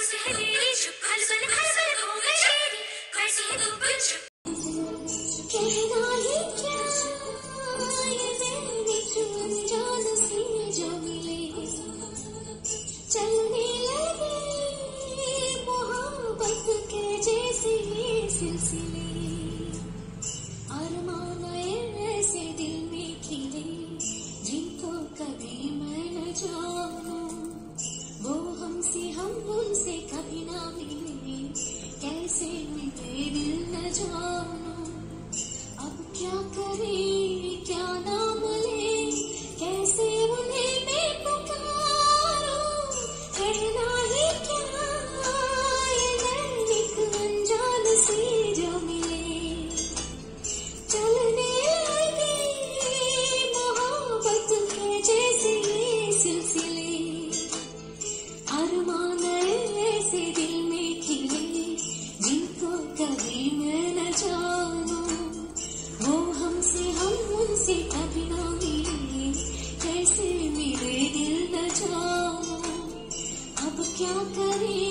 चलने लगे मोहब्बत के जैसे सिलसिले, अरमान ऐसे दिल में खिले जिनको कभी मैं न जानूं, वो हमसे हम उनसे कभी ना मिले, कैसे मिले दिल न जानूं। अब क्या करें क्या नाम ले, कैसे उन्हें मैं पुकारूं, कहना ही क्या ये नैनिक अनजान से जो मिले। चलने लगे मोहब्बत के जैसे ये सिलसिले, अरमान ऐसे दिल में खिले जिनको कभी मैं न जानूं, वो हमसे हम उनसे कभी ना मिले, कैसे मिले दिल न जानूं। अब क्या करें